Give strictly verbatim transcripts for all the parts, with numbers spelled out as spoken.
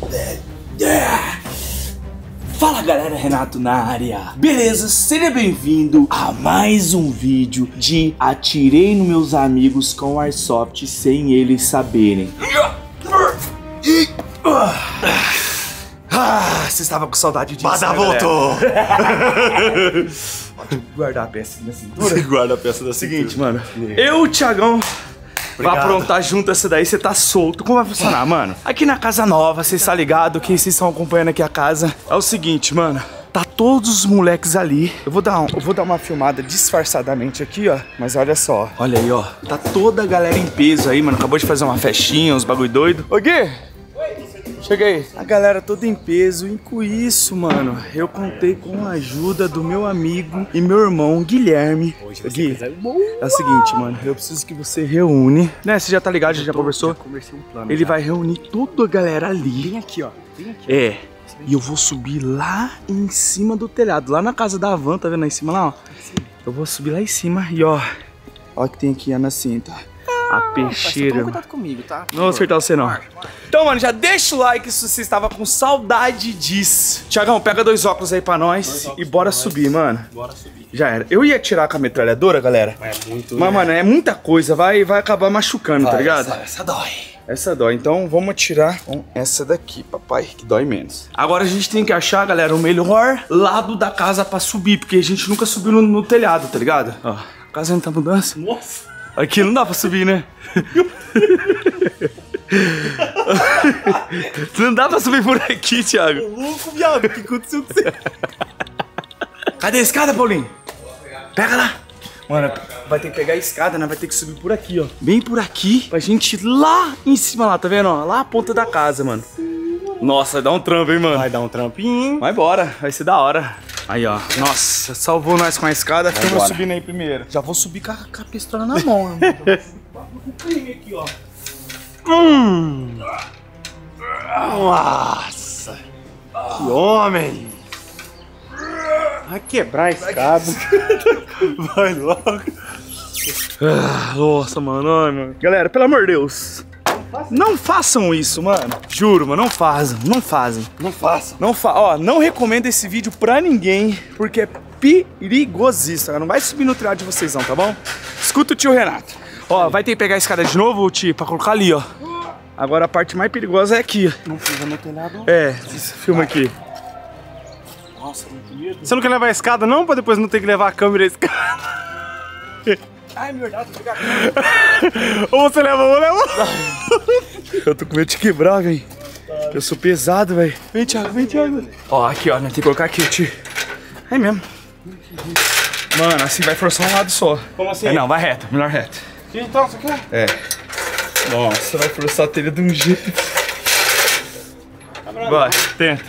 Fala galera, Renato na área. Beleza? Seja bem-vindo a mais um vídeo de atirei nos meus amigos com Airsoft sem eles saberem. Ah, você estava com saudade disso, Bada né, voltou! Pode guardar a peça na cintura? Você guarda a peça da cintura. Seguinte, mano. Eu, Thiagão, vai aprontar junto essa daí, você tá solto. Como vai funcionar, mano? Aqui na casa nova, vocês tá ligado? Quem vocês estão acompanhando aqui a casa. É o seguinte, mano. Tá todos os moleques ali. Eu vou dar, um, eu vou dar uma filmada disfarçadamente aqui, ó. Mas olha só. Olha aí, ó. Tá toda a galera em peso aí, mano. Acabou de fazer uma festinha, uns bagulho doido. Ô, Gui! Chega aí. A galera toda em peso. E com isso, mano, eu contei com a ajuda do meu amigo e meu irmão, Guilherme. Gui, é o seguinte, mano. Eu preciso que você reúne. Né, você já tá ligado, já, já conversou? Já conversei um plano. Ele já vai reunir toda a galera ali. Vem aqui, ó. Vem aqui. É. E eu vou subir lá em cima do telhado. Lá na casa da Van, tá vendo aí em cima lá, ó? Sim. Eu vou subir lá em cima e, ó. Ó o que tem aqui, Ana Cinta. A peixeira. Toma cuidado comigo, tá? Não vou acertar você, não. Então, mano, já deixa o like se você estava com saudade disso. Thiagão, pega dois óculos aí pra nós e bora subir, mano. Bora subir. Já era. Eu ia tirar com a metralhadora, galera. É muito. Mas, mano, é muita coisa. Vai, vai acabar machucando, tá ligado? Essa, essa dói. Essa dói. Então, vamos atirar com essa daqui, papai, que dói menos. Agora a gente tem que achar, galera, o melhor lado da casa pra subir, porque a gente nunca subiu no, no telhado, tá ligado? Ó, a casa não tá mudança. Nossa. Aqui não dá pra subir, né? Não dá pra subir por aqui, Thiago. Ô, louco, viado. O que aconteceu com você? Cadê a escada, Paulinho? Pega lá. Mano, vai ter que pegar a escada, né? Vai ter que subir por aqui, ó. Bem por aqui, pra gente ir lá em cima lá, tá vendo? Ó, lá a ponta da casa, mano. Nossa, vai dar um trampo, hein, mano? Vai dar um trampinho. Vai embora, vai ser da hora. Aí, ó. Nossa, salvou nós com a escada. Ficamos subindo aí primeiro. Já vou subir com a, com a pistola na mão, mano. Já vou subir com o crime aqui, ó. Hum. Nossa. Que homem. Vai quebrar a escada. Vai logo. Ah, nossa, mano. Ai, mano. Galera, pelo amor de Deus. Não façam isso, mano. Juro, mano, não fazem, não fazem. Não façam. Não fa Ó, não recomendo esse vídeo pra ninguém, porque é perigosíssimo. Não vai subir no telhado de vocês não, tá bom? Escuta o tio Renato. Ó, vai ter que pegar a escada de novo, tio, pra colocar ali, ó. Agora a parte mais perigosa é aqui. Não precisa no telhado? É, filma aqui. Nossa, muito medo. Você não quer levar a escada não, pra depois não ter que levar a câmera e a escada? Ai, meu Deus, vou pegar a câmera. Ou você leva ou leva. Eu tô com medo de quebrar, velho. Eu sou pesado, velho. Vem, Thiago, vem, Thiago. Ó, aqui, ó, né? Tem que colocar aqui, tio. É mesmo. Mano, assim vai forçar um lado só. Como assim? É, não, vai reto, melhor reto. Que então, você quer? É. Nossa, vai forçar a telha de um jeito. Vai, tenta.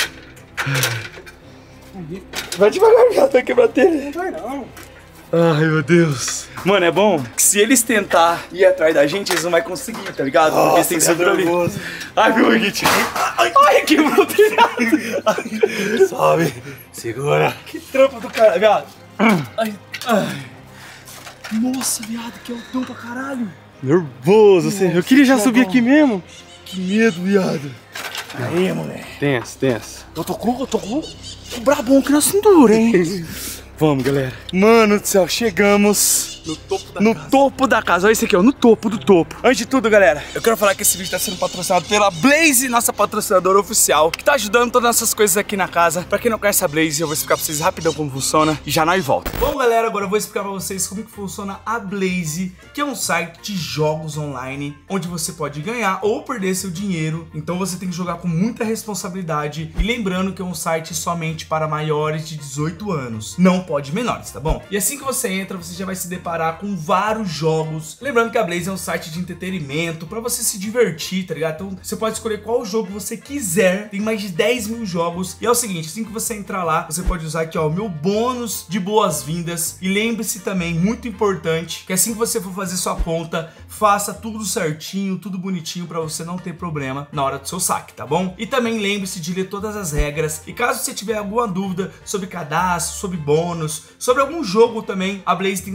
Vai devagar, viado, vai quebrar a telha. Não vai não. Ai, meu Deus. Mano, é bom que se eles tentar ir atrás da gente, eles não vão conseguir, tá ligado? Nossa, porque eles têm que subir ali. Ai, meu Guite. Ai, ai, quebrou o telhado. Sobe. Segura. Que trampa do cara, viado. Ai, ai. Nossa, viado, que altão pra caralho. Nervoso, você. Eu queria já subir aqui mesmo. Que medo, viado. Aí, moleque. Tenso, tenso. Eu tô com, eu tô com o brabão aqui na cintura, hein? Vamos, galera. Mano do céu, chegamos no topo da no casa. topo da casa. Olha isso aqui, ó, no topo do topo. Antes de tudo, galera, eu quero falar que esse vídeo tá sendo patrocinado pela Blaze, nossa patrocinadora oficial, que tá ajudando todas essas coisas aqui na casa. Pra quem não conhece a Blaze, eu vou explicar pra vocês rapidão como funciona e já nós volta. Bom, galera, agora eu vou explicar pra vocês como que funciona a Blaze, que é um site de jogos online, onde você pode ganhar ou perder seu dinheiro. Então você tem que jogar com muita responsabilidade. E lembrando que é um site somente para maiores de dezoito anos. Não pode menores, tá bom? E assim que você entra, você já vai se deparar com vários jogos. Lembrando que a Blaze é um site de entretenimento pra você se divertir, tá ligado? Então você pode escolher qual jogo você quiser. Tem mais de dez mil jogos. E é o seguinte, assim que você entrar lá, você pode usar aqui, ó, o meu bônus de boas-vindas. E lembre-se também, muito importante, que assim que você for fazer sua conta, faça tudo certinho, tudo bonitinho pra você não ter problema na hora do seu saque, tá bom? E também lembre-se de ler todas as regras. E caso você tiver alguma dúvida sobre cadastro, sobre bônus, sobre algum jogo também, a Blaze tem suporte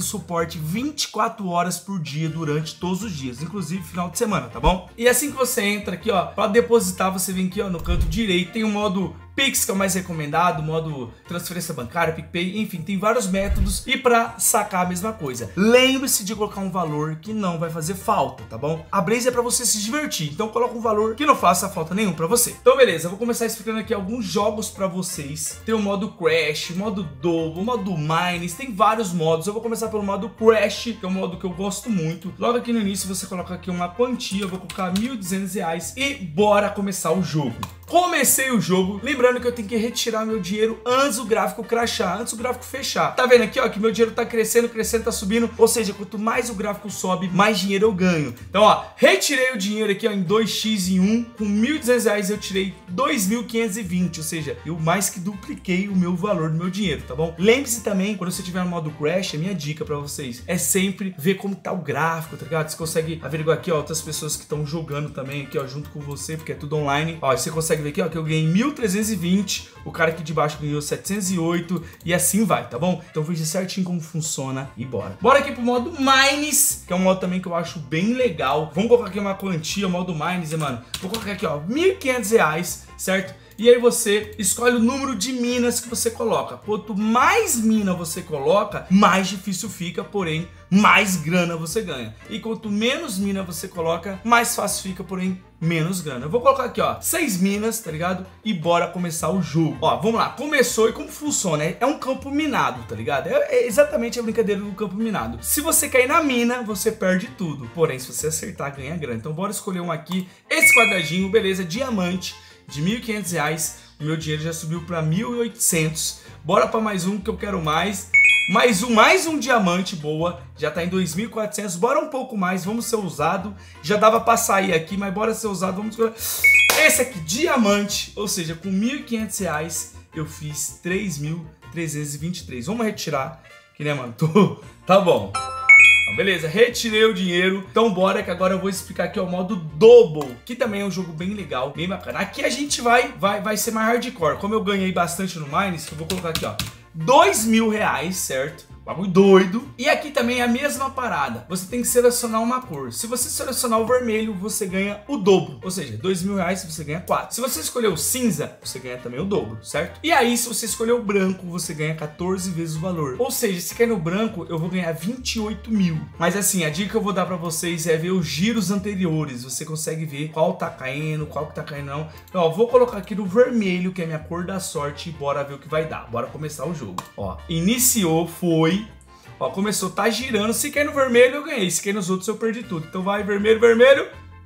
suporte vinte e quatro horas por dia durante todos os dias, inclusive final de semana, tá bom? E assim que você entra aqui, ó, para depositar, você vem aqui, ó, no canto direito, tem o modo Pix, que é o mais recomendado, modo transferência bancária, PicPay, enfim, tem vários métodos. E para sacar a mesma coisa, lembre-se de colocar um valor que não vai fazer falta, tá bom? A Blaze é para você se divertir, então coloca um valor que não faça falta nenhum para você. Então beleza, eu vou começar explicando aqui alguns jogos para vocês. Tem o modo Crash, modo Double, modo Mines, tem vários modos. Eu vou começar pelo modo Crash, que é um modo que eu gosto muito. Logo aqui no início você coloca aqui uma quantia, eu vou colocar mil e duzentos reais e bora começar o jogo. Comecei o jogo, lembrando que eu tenho que retirar meu dinheiro antes do gráfico crashar, antes do gráfico fechar. Tá vendo aqui, ó, que meu dinheiro tá crescendo, crescendo, tá subindo. Ou seja, quanto mais o gráfico sobe, mais dinheiro eu ganho. Então, ó, retirei o dinheiro aqui, ó, em dois x em um. Com mil e duzentos reais eu tirei dois mil quinhentos e vinte. Ou seja, eu mais que dupliquei o meu valor do meu dinheiro, tá bom? Lembre-se também, quando você tiver no modo Crash, a minha dica pra vocês é sempre ver como tá o gráfico, tá ligado? Você consegue averiguar aqui, ó, outras pessoas que estão jogando também aqui, ó, junto com você, porque é tudo online. Ó, você consegue ver aqui, ó, que eu ganhei mil trezentos e vinte, o cara aqui de baixo ganhou setecentos e oito e assim vai, tá bom? Então veja certinho como funciona e bora. Bora aqui pro modo Mines, que é um modo também que eu acho bem legal. Vamos colocar aqui uma quantia, modo Mines, mano. Vou colocar aqui, ó, mil e quinhentos reais, certo? E aí você escolhe o número de minas que você coloca. Quanto mais mina você coloca, mais difícil fica, porém, mais grana você ganha. E quanto menos mina você coloca, mais fácil fica, porém, menos grana. Eu vou colocar aqui, ó, seis minas, tá ligado? E bora começar o jogo. Ó, vamos lá. Começou e como funciona? É um campo minado, tá ligado? É, é exatamente a brincadeira do campo minado. Se você cair na mina, você perde tudo. Porém, se você acertar, ganha grana. Então bora escolher um aqui. Esse quadradinho, beleza, diamante, de mil e quinhentos reais. O meu dinheiro já subiu para mil e oitocentos. Bora para mais um que eu quero mais. Mais um, mais um diamante, boa. Já tá em dois mil e quatrocentos. Bora um pouco mais, vamos ser ousado. Já dava para sair aqui, mas bora ser ousado. Vamos escolher esse aqui, diamante. Ou seja, com mil e quinhentos reais eu fiz três mil trezentos e vinte e três. Vamos retirar, que né, mano? Tô... Tá bom. Beleza, retirei o dinheiro. Então bora que agora eu vou explicar aqui o modo Double, que também é um jogo bem legal, bem bacana. Aqui a gente vai, vai, vai ser mais hardcore. Como eu ganhei bastante no Mines, eu vou colocar aqui, ó, dois mil reais, certo? Bagulho doido. E aqui também é a mesma parada. Você tem que selecionar uma cor. Se você selecionar o vermelho, você ganha o dobro. Ou seja, dois mil reais você ganha quatro. Se você escolher o cinza, você ganha também o dobro, certo? E aí, se você escolher o branco, você ganha quatorze vezes o valor. Ou seja, se cair no branco, eu vou ganhar vinte e oito mil. Mas assim, a dica que eu vou dar pra vocês é ver os giros anteriores. Você consegue ver qual tá caindo, qual que tá caindo não. Então, ó, vou colocar aqui no vermelho, que é a minha cor da sorte, e bora ver o que vai dar. Bora começar o jogo. Ó, iniciou, foi... Ó, começou, tá girando. Se cair no vermelho, eu ganhei. Se cair nos outros, eu perdi tudo. Então vai, vermelho, vermelho.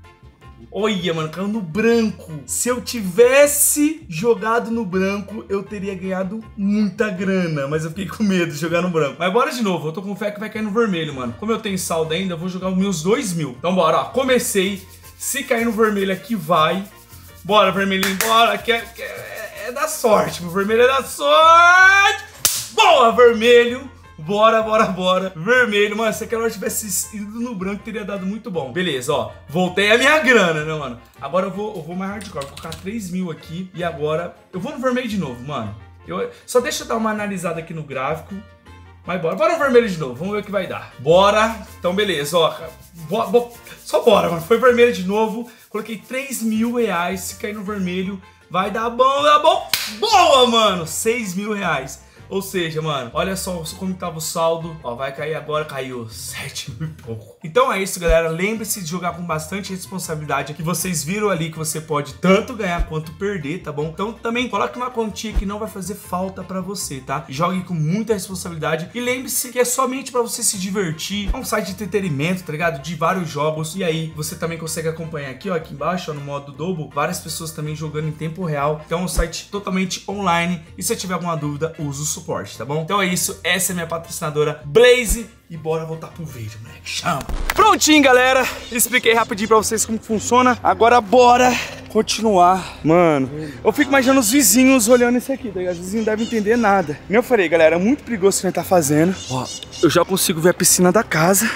Olha, mano, caiu no branco. Se eu tivesse jogado no branco, eu teria ganhado muita grana. Mas eu fiquei com medo de jogar no branco. Mas bora de novo. Eu tô com fé que vai cair no vermelho, mano. Como eu tenho saldo ainda, eu vou jogar os meus dois mil. Então bora, ó. Comecei. Se cair no vermelho aqui, vai. Bora, vermelhinho, bora. Que é, que é, é da sorte. O vermelho é da sorte. Boa, vermelho. Bora, bora, bora. Vermelho, mano, se aquela hora tivesse ido no branco, teria dado muito bom. Beleza, ó. Voltei a minha grana, né, mano? Agora eu vou, eu vou mais hardcore. Vou colocar três mil aqui. E agora eu vou no vermelho de novo, mano. Eu, só deixa eu dar uma analisada aqui no gráfico. Mas bora. Bora no vermelho de novo. Vamos ver o que vai dar. Bora. Então, beleza, ó. Bo, bo, só bora, mano. Foi vermelho de novo. Coloquei três mil reais. Se cair no vermelho, vai dar bom, dá bom. Boa, mano. seis mil reais. Ou seja, mano, olha só como tava o saldo. Ó, vai cair agora, caiu sete mil e pouco. Então é isso, galera. Lembre-se de jogar com bastante responsabilidade. Que vocês viram ali que você pode tanto ganhar quanto perder, tá bom? Então também coloque uma quantia que não vai fazer falta pra você, tá? Jogue com muita responsabilidade. E lembre-se que é somente pra você se divertir. É um site de entretenimento, tá ligado? De vários jogos. E aí você também consegue acompanhar aqui, ó, aqui embaixo, ó, no modo Double, várias pessoas também jogando em tempo real. Então é um site totalmente online. E se tiver alguma dúvida, use o suporte, tá bom? Então é isso, essa é a minha patrocinadora Blaze e bora voltar pro vídeo, moleque, chama! Prontinho, galera, expliquei rapidinho pra vocês como funciona, agora bora continuar. Mano, eu fico imaginando os vizinhos olhando isso aqui, tá ligado? Os vizinhos não devem entender nada. Como eu falei, galera, é muito perigoso o que a gente tá fazendo. Ó, eu já consigo ver a piscina da casa.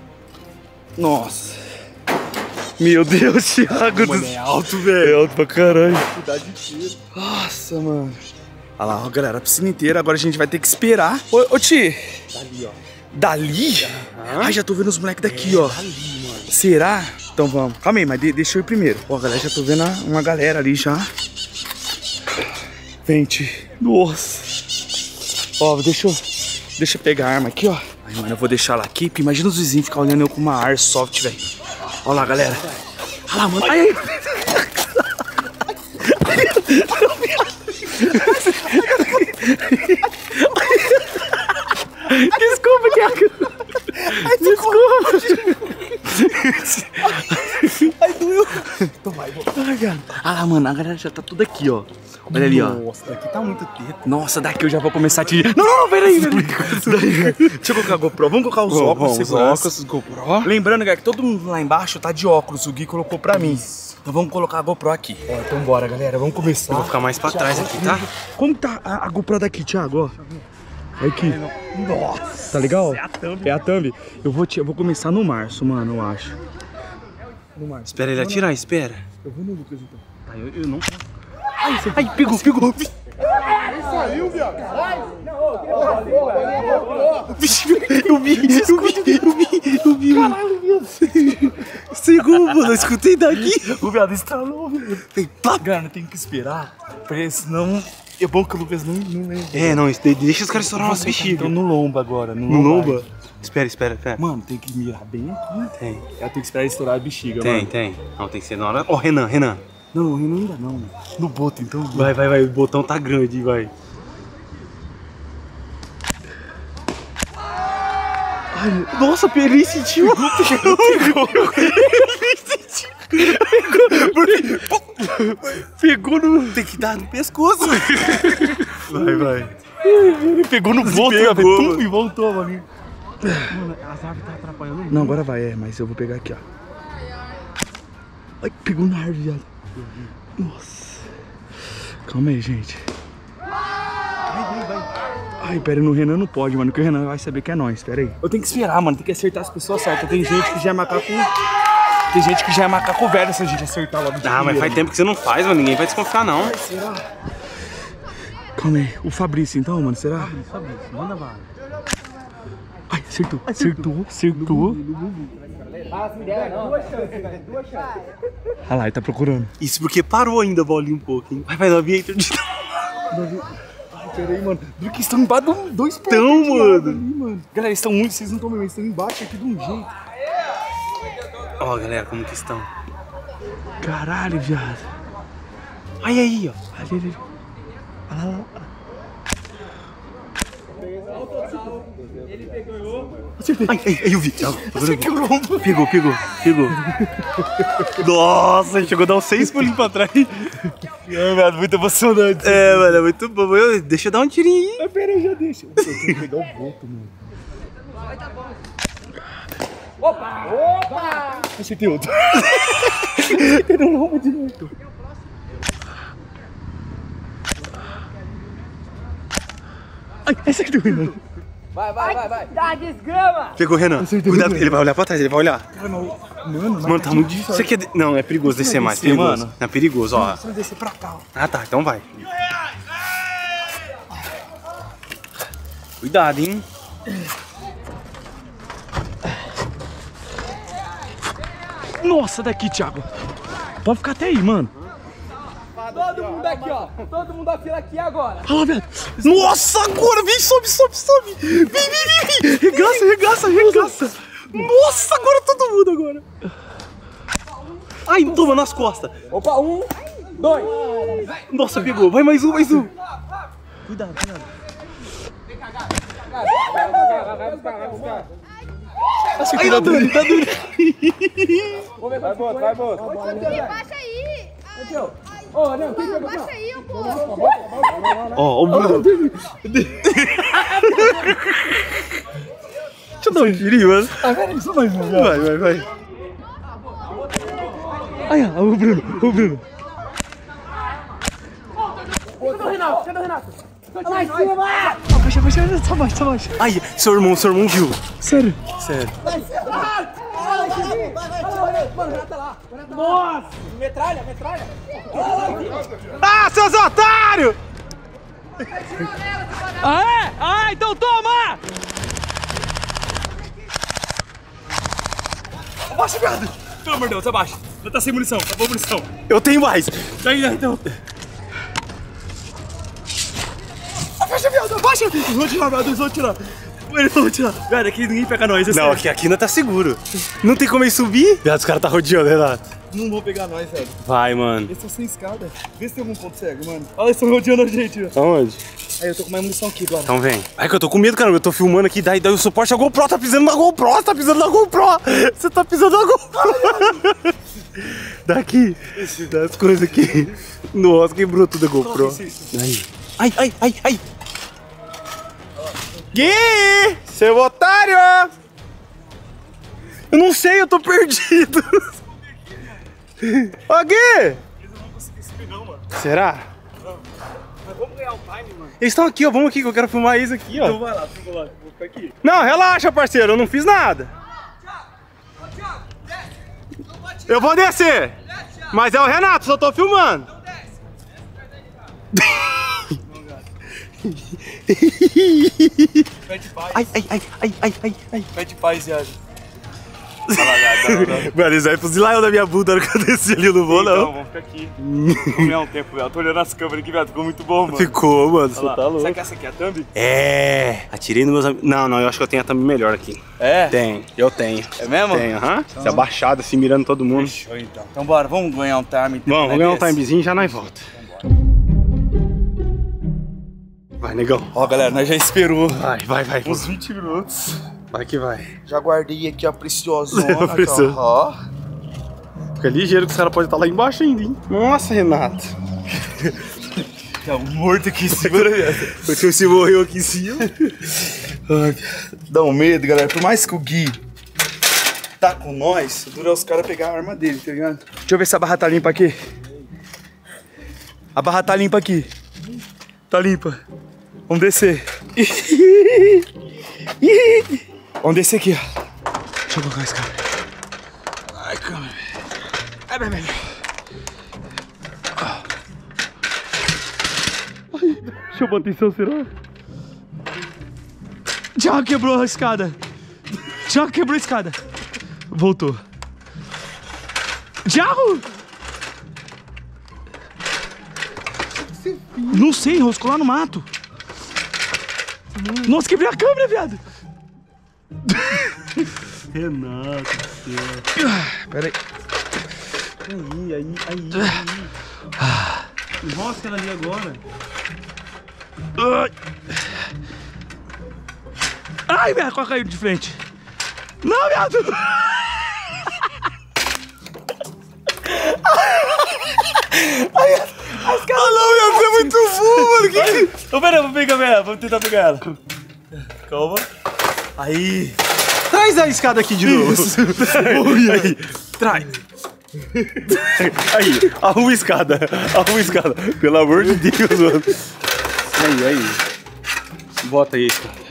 Nossa. Meu Deus, Thiago. Mano, é alto, velho. É alto pra caralho. Cuidado de tiro. Nossa, mano. Olha lá, ó, galera, a piscina inteira. Agora a gente vai ter que esperar. Ô, ô Ti. Tá ali, ó. Dali? Uhum. Ai, já tô vendo os moleques daqui, é, ó. Dali, mano. Será? Então vamos. Calma aí, mas de, deixa eu ir primeiro. Ó, galera, já tô vendo uma galera ali já. Vente. Nossa. Ó, deixa eu, deixa eu pegar a arma aqui, ó. Ai, mano, eu vou deixar ela aqui. Porque imagina os vizinhos ficar olhando eu com uma Airsoft, velho. Ó lá, galera. Olha lá, mano. Ai, ai. Desculpa, Thiago. Desculpa. Ai, doeu. Toma aí, ai, cara. Ah lá, mano, a galera já tá tudo aqui, ó. Olha ali, ó. Nossa, daqui tá muito teto. Nossa, daqui eu já vou começar a tirar. Não, não, não, peraí, peraí. Deixa eu colocar a GoPro. Vamos colocar os óculos de segurança. Os GoPro. Lembrando, galera, que todo mundo lá embaixo tá de óculos. O Gui colocou pra mim. Então vamos colocar a GoPro aqui. Ó, então bora, galera. Vamos começar. Eu vou ficar mais pra trás aqui, tá? Como tá a, a GoPro daqui, Thiago? Ó. Aqui. Nossa. Tá legal? É a thumb. É a thumb. Eu vou, eu vou começar no março, mano, eu acho. No março. Espera ele atirar, espera. Eu vou no Lucas, então. Tá, eu, eu não... Ai, você... Ai, pegou, pegou. Saiu, viado. Eu vi, eu vi, eu vi, eu vi. Caralho, viado. Segundo, mano, eu escutei daqui. O viado estralou, velho. Cara, tem que esperar, porque senão é bom que o Lucas não, não lembra. É, não, deixa os caras estourar nossa bexiga. Então no lomba agora, no, No lombar. lomba? Espera, espera, espera. Mano, tem que mirar bem aqui. Tem. Eu tenho que esperar ele estourar a bexiga, Tem, mano. tem. Não, tem que ser na hora... Ó, Renan, Renan. Não, não, ainda não, mano. No boto, então. Vai, vai, vai. O botão tá grande, vai. Ai, nossa, ele sentiu. Pegou, pegou, pegou. Ele sentiu. Pegou. Pegou no... Tem que dar no pescoço. Vai, vai. Ele pegou no boto, pegou, velho. mano. E voltou, mano. Mano, as aves tá atrapalhando muito. Não, agora vai, é, mas eu vou pegar aqui, ó. Ai, pegou na árvore, viado. Nossa. Calma aí, gente. Vai, vai, vai. Ai, pera aí, no Renan não pode, mano, porque o Renan vai saber que é nós, pera aí. Eu tenho que esperar, mano, tem que acertar as pessoas certas. Tem gente que já é macaco... Tem gente que já é macaco velho se a gente acertar logo de Ah, mas faz tempo que você não faz, mano. Ninguém vai desconfiar, não. Ai, será? Calma aí, o Fabrício então, mano, será? Fabrício, Fabrício, manda bala. Ai, acertou, acertou, acertou. Olha lá, ele tá procurando. Isso porque parou ainda a bolinha um pouco, hein? Vai, vai, não havia de... Ai, peraí, mano. Viu que estão embaixo de dois pontos. Tão, mano. Ali, mano. Galera, eles estão muito, vocês não estão vendo, eles estão embaixo aqui de um jeito. Ó, galera, como que estão? Caralho, viado. Ai, aí, ó. Ali, ali. Olha lá, olha lá. Acertei. Ai, ai, ai, eu vi. Acertei o lombo. Pegou, pegou, pegou. Nossa, chegou a dar uns seis pulinhos pra trás. É, viado, muito emocionante. É, mano, é muito bom. Eu, deixa eu dar um tirinho aí. Ah, pera aí, já deixa. Eu tenho que pegar o boto, mano. Opa! Opa! Acertei outro. Acertei no lombo de novo. Ai, acertei o Renan. Vai, vai, vai, vai. Dá desgrama! Pegou, Renan. Cuidado, ele vai olhar pra trás, ele vai olhar. Mano, mano, Mano, tá muito difícil. Você quer... Não, é perigoso descer mais, descer, perigoso. mano. É perigoso, ó. Você vai descer pra cá, ó. Ah, tá, então vai. Cuidado, hein. Nossa, daqui, Thiago. Pode ficar até aí, mano. Todo mundo aqui, ó. Todo mundo da fila aqui agora. Olha lá, velho. Nossa, agora. Vem, sobe, sobe, sobe. Vem, vem, vem, vem. Regaça, regaça, regaça. Nossa, agora todo mundo agora. Ai, toma nas costas. Opa, um, dois. Nossa, pegou. Vai mais um, mais um. Cuidado, cuidado. Vai, vai, vai, vai buscar, vai buscar. Ai, tá duro, tá duro. Vai, Boto, vai, Boto. Baixa aí! Aqui, ó. Ô, não, quem pegou? Baixa aí, pô! Ó, ó o Bruno. Deixa eu dar um tirinho, mano. Ah, peraí, só mais um. Vai, vai, vai. Ai, ó, o Bruno, o Bruno. Cadê o Renato? Cadê o Renato? Lá em cima! Baixa, baixa, baixa, só baixa, só baixa. Ai, seu irmão, seu irmão viu. Sério? Sério. Mano, o Renato tá lá. Nossa! Metralha, metralha. Ah, seus otários! Ah, é? Ah, então toma! Abaixa, viado. Pelo amor de Deus, abaixa. Já tá sem munição, acabou a munição. Eu tenho mais. Daí, então. Abaixa, viado, abaixa. Eles vão tirar, viado, eles vão tirar. Eles vão tirar. Viado, aqui ninguém pega nós, é Não, sério. aqui, aqui não tá seguro. Não tem como ele subir. Viado, os caras tá rodeando, Renato. Não vão pegar nós, velho. Vai, mano. Eles estão sem escada. Vê se tem algum ponto cego, mano. Olha, eles estão rodeando a gente, velho. Aonde? Aí, eu tô com mais munição aqui agora. Então vem. Ai, que eu tô com medo, cara. Eu tô filmando aqui, daí, daí o suporte, a GoPro tá pisando na GoPro, você tá pisando na GoPro. Você tá pisando na GoPro. Daqui, das coisas aqui. Nossa, quebrou tudo a GoPro. Aí. Ai, ai, ai, ai. Gui, seu otário. Eu não sei, eu tô perdido. Ô, Gui. Eles não vão conseguir subir, não, mano. Será? Não. Mas vamos ganhar o time, mano. Eles estão aqui, ó. Vamos aqui que eu quero filmar isso aqui, ó. Então vai lá, fica lá. Vou ficar aqui. Não, relaxa, parceiro. Eu não fiz nada. Eu vou descer. Mas é o Renato, só tô filmando. Pede paz. Ai, ai, ai, ai, ai, ai, ai. Pede paz, viado. Mano, eles vão fuzilar eu na minha bunda na hora que eu desci ali, eu não vou, Então, não. vamos ficar aqui. Vamos ganhar um tempo, velho. Tô olhando as câmeras aqui, velho. Ficou muito bom, mano. Ficou, mano. Você Olha lá. tá louco. Será que essa aqui é a thumb? É. Atirei nos meus amigos. Não, não, eu acho que eu tenho a thumb melhor aqui. É? Tem, eu tenho. É mesmo? Tenho, aham. Se abaixado assim, mirando todo mundo. Fechou, então. Então bora, vamos ganhar um time. Então, Vamos, né, vamos ganhar um desse? timezinho e já nós volta. Vai, negão. Ó, galera, nós já esperou Vai, vai, vai. uns vinte minutos. Vai que vai. Já guardei aqui a preciosona. Precioso. Ó. Fica ligeiro que os caras podem estar lá embaixo ainda, hein? Nossa, Renato. Tá morto aqui em cima, velho. Porque você morreu aqui em cima. Ai, dá um medo, galera. Por mais que o Gui tá com nós, dura é os caras pegar a arma dele, tá ligado? Deixa eu ver se a barra tá limpa aqui. A barra tá limpa aqui. Tá limpa. Vamos descer. Vamos descer aqui, ó. Deixa eu colocar esse cara. Ai, câmera. Ai, bem, bem. Chama atenção, será? Já quebrou a escada. Já quebrou a escada. Voltou. Já? Não sei, enroscou lá no mato. Nossa, quebrei a câmera, viado. Renato do céu. Pera aí. Aí, aí, aí, aí. Enrosca ela ali agora. Ai, ai, viado, quase caiu de frente. Não, viado. Ai, as caras... Ah, não, viado, você é muito burro, mano. Que que... Ô, pera, vamos pegar ela, vamos tentar pegar ela. Calma. Aí. Traz a escada aqui de novo. Aí, traz. Aí, arruma a escada. Arruma a escada. Pelo amor de Deus, mano. Aí, aí. Bota aí a escada.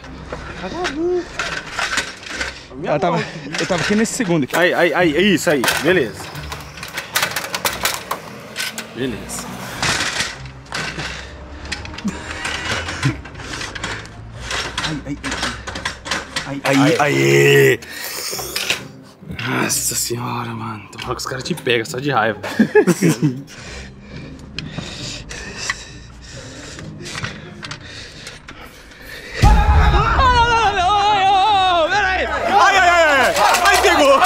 Ela tava, eu tava aqui nesse segundo aqui. Aí, aí, aí, é isso aí. Beleza. Beleza. Aí, Aí, aí. Nossa senhora, mano. Tomara que os caras te pegam só de raiva. Ai, ai, ai, ai. Ai, pegou.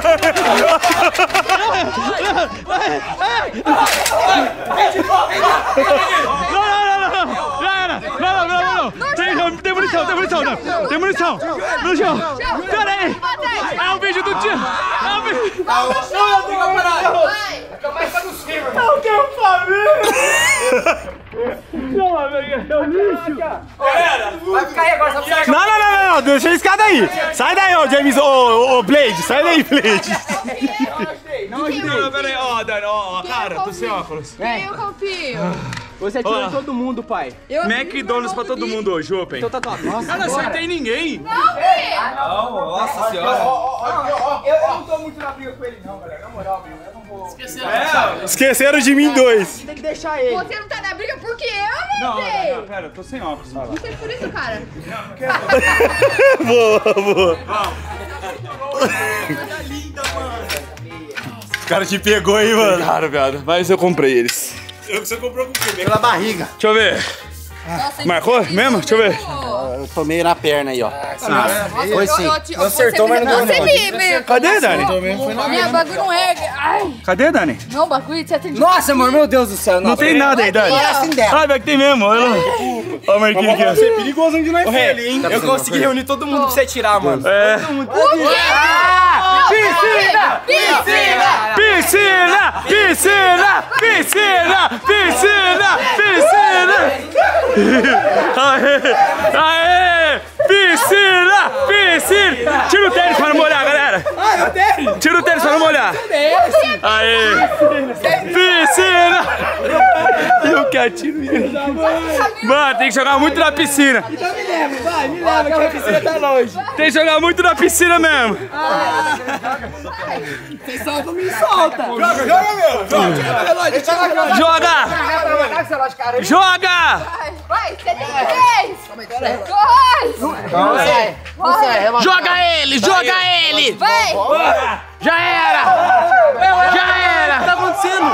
Não, não, não, não, tem, tem munição, tem munição, não. Tem munição. Munição. Pera aí. É o vídeo do tio. É o vídeo. Não, não, não, Vai! Começa no cima, irmão. eu quero família. Não, amiga, é o lixo. Galera, Vai ficar aí agora, só pra você. Não, não, não, não, não, deixa a escada aí. Sai daí, ô James, ô, ô Blade, sai daí, Blade. não, não, pera aí, ó, Dani, ó, ó, cara, tô sem óculos. Eu confio. Você atirou Ó. em todo mundo, pai. Eu McDonald's pra todo mundo hoje, Open. Então tá top. Nossa, Eu não acertei ninguém. Não, filho! nossa senhora. Eu, eu não tô muito na briga com ele, não, galera. Na moral, meu. Eu não vou. Esqueceram de mim dois. Tem que deixar ele. Você não tá na briga porque eu não sei. Não, não, pera, eu tô sem óculos, mano. Não sei por isso, cara. Boa, boa. Vamos. O cara te pegou aí, mano. Cara, viado, mas eu comprei eles. Você comprou com o quê? Pela barriga. Deixa eu ver. Nossa, Marcou mesmo? Deixa eu ver. Eu tomei na perna aí, ó. Foi sim. Não acertou, mas não deu não. Cadê, Dani? Minha bagulho não é. Ai, Cadê, Dani? não, bagulho de setenta. Nossa, amor, meu Deus do céu. Não tem nada aí, Dani. Ah, vai que tem mesmo. Olha lá. Olha o Marquinhos aqui, ó. Você é perigoso onde nós foi ali, hein? Eu consegui reunir todo mundo pra você tirar, mano. É. Piscina! Piscina! Piscina! Piscina! Piscina! Piscina! Piscina! Aê! Aê! Piscina! Piscina! Tira o tênis pra não molhar, galera! Tira o tênis pra não molhar! Aê! Piscina! Eu que atiro ele! Mano, tem que jogar muito na piscina! Me leva, vai, me leva, que a piscina tá longe. Tem que jogar muito na piscina mesmo! Quem solta, me solta. Joga, joga, meu. Joga, Joga! Joga! Vai, setenta e três! Corre! Vai! Joga ele, joga ele! Vai! Já era! Já era! O que tá acontecendo?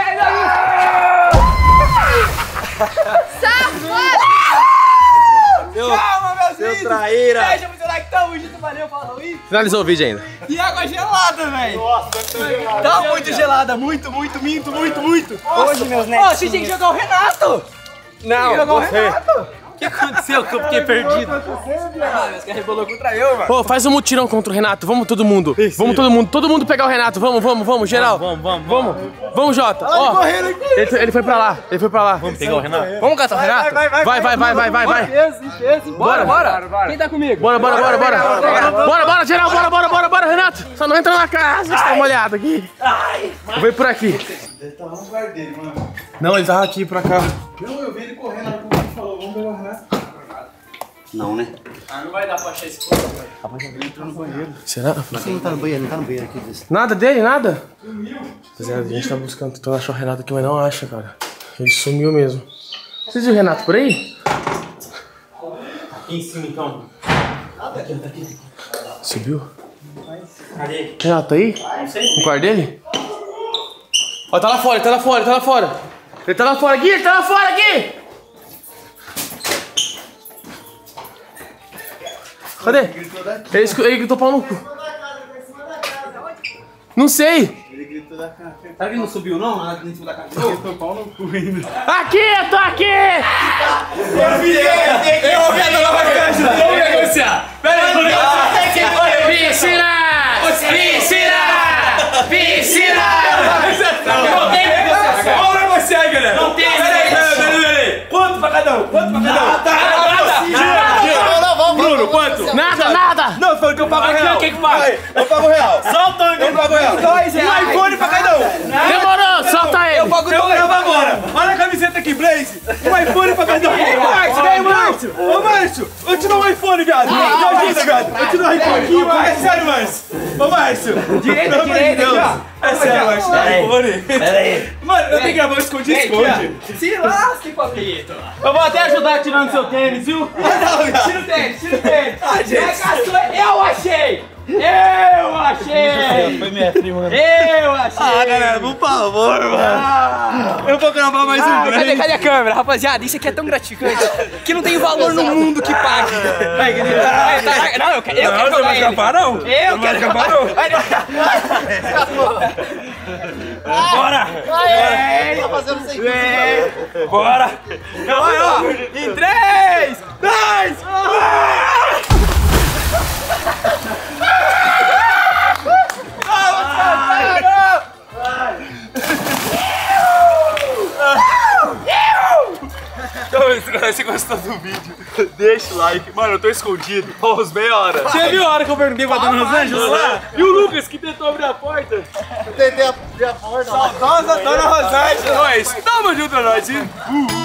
Safado! calma, meus Seu vídeos. traíra. Deixa muito like, tamo junto, valeu, falou aí. Finalizou o vídeo ainda. E água gelada, velho. Tá muito gelada, muito, muito, muito, muito, muito. Hoje, meus netos. Ô, você tinha que jogar o Renato. Não, Jogar o você. Renato. O que aconteceu que eu fiquei perdido? Ah, mas que rebolou contra eu, mano. Pô, faz um mutirão contra o Renato, vamos todo mundo. Vamos todo mundo, todo mundo pegar o Renato, vamos, vamos, vamos, geral. Vamos, vamos, vamos. Vamos, Jota. Ó, ele, ele foi pra lá, ele foi pra lá. Vamos pegar o Renato. Vamos catar o Renato? Vai, vai, vai, vai, vai, vai, vai. Bora, bora. Quem tá comigo? Bora, bora, bora, bora. Bora, bora, geral, bora, bora, bora, bora, Renato. Só não entra na casa, você tá molhado aqui. Eu vou ir por aqui. Ele tava no lugar dele, mano. Não, ele tava aqui pra cá. Não, eu vi ele correndo, aí como ele falou, vamos pegar o Renato. Não, né? Ah, não vai dar pra achar esse corpo, velho. Rapaz, ele entrou no banheiro. Será? Você não tá no banheiro, não tá no banheiro aqui. Desse. Nada dele, nada? Sumiu. Rapaziada, a gente tá buscando, tentando achar o Renato aqui, mas não acha, cara. Ele sumiu mesmo. Vocês viram o Renato por aí? Aqui em cima, então. Tá aqui, tá aqui. Subiu? Cadê? Renato, tá aí? Não sei. No quarto dele? Ó, tá lá fora, ele tá lá fora, ele tá lá fora. Ele tá lá fora aqui, ele tá lá fora aqui! Cadê? Ele, escu- ele gritou pau no cu. Não sei. Ele gritou da cara. Será que ele não subiu, não? Lá em cima da casa. Ele gritou pau no cu ainda. Aqui, eu tô aqui! Eu ouvi a dona Vacante! Vamos negociar! Pera aí, Piscina! Piscina! Piscina! Não tem negociação! Vamos negociar, galera! Não tem Pera aí, pera aí, pera aí! Quanto pra cada um? Quanto pra cada um? Bruno, quanto? Nada, nada! Não, falando que eu pago o real. Quem que paga? Eu pago o real. Solta o Eu pago o real. Dois Um reais. iPhone pra cada um. Demorou, solta ele! Eu pago dois reais agora. Olha a camiseta aqui, Blaze. Um iPhone pra cada um. Vem, Márcio, vem, Márcio. Ô, Márcio, eu te dou um iPhone, viado. Me ajuda, viado. Eu te dou um iPhone. É sério, Márcio. Ô, Márcio. Direita, Pelo amor de direita, Deus. aqui, ó. É sério, Márcio. Dá iPhone. Pera aí. Mano, eu tenho que gravar o esconde-esconde. Se lasque, papito. Eu vou até ajudar tirando seu tênis, viu? Tira o tênis, tira o tênis. Ah, gente. Eu achei! Eu achei! Foi minha prima. Eu achei! Ah, galera, por favor, mano. Eu vou gravar mais um Ah, cadê, Blaze. cadê a câmera? Rapaziada, isso aqui é tão gratificante que não tem valor no mundo que pague. Vai, cadê? Vai, tá, não, eu quero, eu Não, quero você jogar vai ele. escapar, não? Eu Não vai quero escapar, não? Bora! Tá fazendo sem Vem! Bora! Vai, ó! Em três, dois, Então, se gostou do vídeo, deixa o like. Mano, eu tô escondido. Ó, uns meia hora. Você viu a hora que eu perguntei pra dona Rosângela lá? E o Lucas que tentou abrir a porta? Eu tentei abrir a porta. Nossa, dona Rosângela! Nós, tamo junto, nós.